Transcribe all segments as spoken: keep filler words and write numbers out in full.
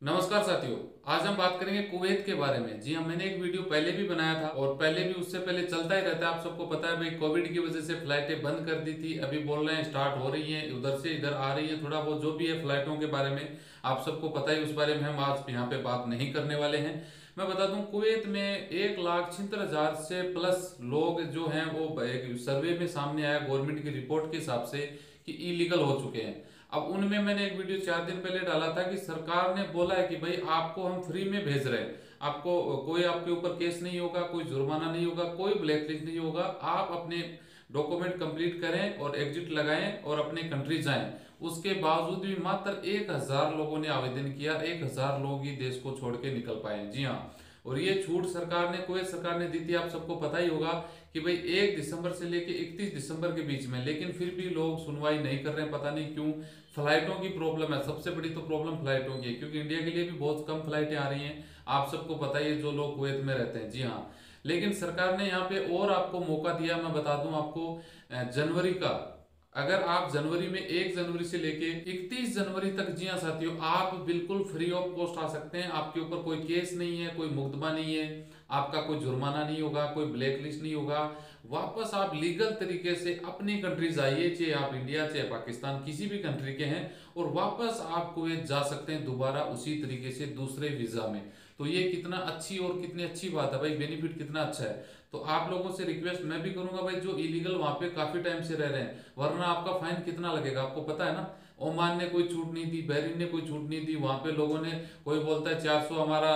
नमस्कार साथियों। आज हम बात करेंगे कुवैत के बारे में। जी हाँ, मैंने एक वीडियो पहले भी बनाया था और पहले भी उससे पहले चलता ही रहता है। आप सबको पता है भाई, कोविड की वजह से फ्लाइटें बंद कर दी थी। अभी बोल रहे हैं स्टार्ट हो रही हैं, उधर से इधर आ रही है। थोड़ा बहुत जो भी है फ्लाइटों के बारे में आप सबको पता ही, उस बारे में हम आज यहाँ पे बात नहीं करने वाले हैं। मैं बता दूं, कुवैत में एक लाख छिहत्तर हजार से प्लस लोग जो हैं वो एक सर्वे में सामने आया गवर्नमेंट की रिपोर्ट के हिसाब से कि इलीगल हो चुके हैं। अब उनमें मैंने एक वीडियो चार दिन पहले डाला था कि सरकार ने बोला है कि भाई आपको हम फ्री में भेज रहे हैं, आपको कोई आपके ऊपर केस नहीं होगा, कोई जुर्माना नहीं होगा, कोई ब्लैकलिस्ट नहीं होगा। आप अपने डॉक्यूमेंट कंप्लीट करें और एग्जिट लगाएं और अपने कंट्री जाएं। उसके बावजूद भी मात्र एक हजार लोगों ने आवेदन किया, एक हजार लोग ही देश को छोड़ के निकल पाए। जी हाँ, और ये छूट सरकार ने, कुवैत सरकार ने दी थी। आप सबको पता ही होगा कि भाई एक दिसंबर से लेके इकतीस दिसंबर के बीच में, लेकिन फिर भी लोग सुनवाई नहीं कर रहे हैं। पता नहीं क्यों। फ्लाइटों की प्रॉब्लम है, सबसे बड़ी तो प्रॉब्लम फ्लाइटों की है, क्योंकि इंडिया के लिए भी बहुत कम फ्लाइटें आ रही हैं। आप सबको पता ही है जो लोग कुवैत में रहते हैं। जी हाँ, लेकिन सरकार ने यहाँ पे और आपको मौका दिया। मैं बता दूं आपको, जनवरी का, अगर आप जनवरी में एक जनवरी से लेके इकतीस जनवरी तक, जी हाँ साथियों, आप बिल्कुल फ्री ऑफ कॉस्ट आ सकते हैं। आपके ऊपर कोई केस नहीं है, कोई मुकदमा नहीं है, आपका कोई जुर्माना नहीं होगा, कोई ब्लैक लिस्ट नहीं होगा। वापस आप लीगल तरीके से अपनी कंट्री जाइए, चाहे आप इंडिया चाहे पाकिस्तान किसी भी कंट्री के हैं, और वापस आप कुवैत जा सकते हैं दोबारा उसी तरीके से दूसरे वीजा में। तो ये कितना अच्छी और कितनी अच्छी बात है भाई, बेनिफिट कितना अच्छा है। तो आप लोगों से रिक्वेस्ट मैं भी करूंगा भाई, जो इलीगल वहां पे काफी टाइम से रह रहे हैं, वरना आपका फाइन कितना लगेगा आपको पता है ना। ओमान ने कोई छूट नहीं दी, बहरीन ने कोई छूट नहीं दी। वहां पे लोगों ने, कोई बोलता है चार सौ हमारा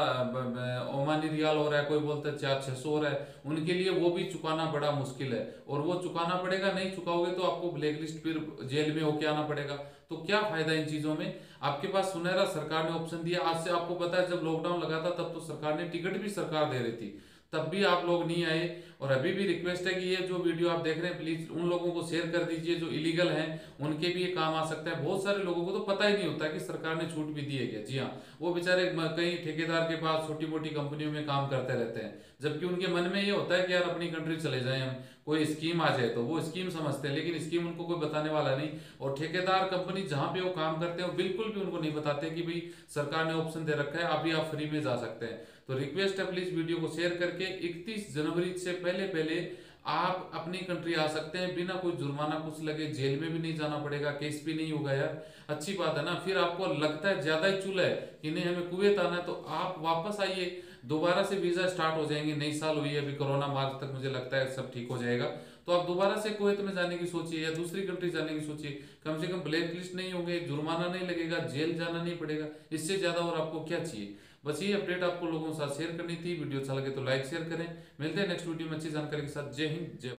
ओमानी रियाल हो रहा है, कोई बोलता है चार छह सौ हो रहा है। उनके लिए वो भी चुकाना बड़ा मुश्किल है, और वो चुकाना पड़ेगा। नहीं चुकाओगे तो आपको ब्लैक लिस्ट, फिर जेल में होके आना पड़ेगा। तो क्या फायदा इन चीजों में। आपके पास सुनहरा सरकार ने ऑप्शन दिया। आज से आपको पता है, जब लॉकडाउन लगा था तब तो सरकार ने टिकट भी सरकार दे रही थी, तब भी आप लोग नहीं आए। और अभी भी रिक्वेस्ट है कि ये जो वीडियो आप देख रहे हैं, प्लीज उन लोगों को शेयर कर दीजिए जो इलीगल हैं, उनके भी ये काम आ सकता है। बहुत सारे लोगों को तो पता ही नहीं होता कि सरकार ने छूट भी दी है क्या। जी हाँ, वो बेचारे कई ठेकेदार के पास छोटी मोटी कंपनियों में काम करते रहते हैं, जबकि उनके मन में ये होता है कि यार अपनी कंट्री चले जाएं हम, कोई स्कीम आ जाए तो वो स्कीम समझते हैं, लेकिन स्कीम उनको कोई बताने वाला नहीं। और ठेकेदार कंपनी जहां पे वो काम करते हैं, वो बिल्कुल भी उनको नहीं बताते कि भाई सरकार ने ऑप्शन दे रखा है, अभी आप फ्री में जा सकते हैं। तो रिक्वेस्ट है, प्लीज वीडियो को शेयर करके इकतीस जनवरी से पहले पहले आप अपनी कंट्री आ सकते हैं, बिना कोई जुर्माना कुछ लगे, जेल में भी नहीं जाना पड़ेगा, केस भी नहीं होगा। यार अच्छी बात है ना। फिर आपको लगता है ज्यादा ही चूल है कि नहीं हमें कुवैत आना है, तो आप वापस आइए, दोबारा से वीजा स्टार्ट हो जाएंगे। नई साल हुई है अभी, कोरोना मार्च तक मुझे लगता है सब ठीक हो जाएगा। तो आप दोबारा से कुवैत में जाने की सोचिए या दूसरी कंट्री जाने की सोचिए। कम से कम ब्लैक लिस्ट नहीं होंगे, जुर्माना नहीं लगेगा, जेल जाना नहीं पड़ेगा। इससे ज्यादा और आपको क्या चाहिए। बस ये अपडेट आपको लोगों के साथ शेयर करनी थी। वीडियो अच्छा लगे तो लाइक शेयर करें। मिलते हैं नेक्स्ट वीडियो में अच्छी जानकारी के साथ। जय हिंद, जय